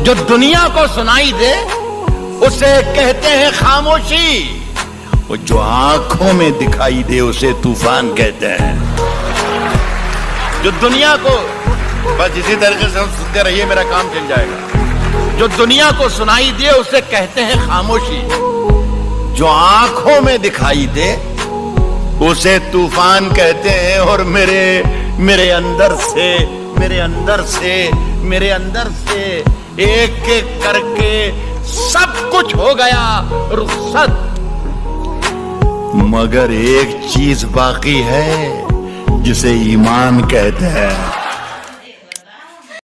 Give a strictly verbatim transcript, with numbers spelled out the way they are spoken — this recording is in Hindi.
जो दुनिया को सुनाई दे उसे कहते हैं खामोशी, वो जो आंखों में दिखाई दे उसे तूफान कहते हैं। जो दुनिया को, बस इसी तरीके से हम सुनते रहिए, मेरा काम चल जाएगा। जो दुनिया को सुनाई दे उसे कहते हैं खामोशी, जो आंखों में दिखाई दे उसे तूफान कहते हैं। और मेरे मेरे अंदर से मेरे अंदर से मेरे अंदर से एक एक करके सब कुछ हो गया रुखसत, मगर एक चीज बाकी है जिसे ईमान कहते हैं।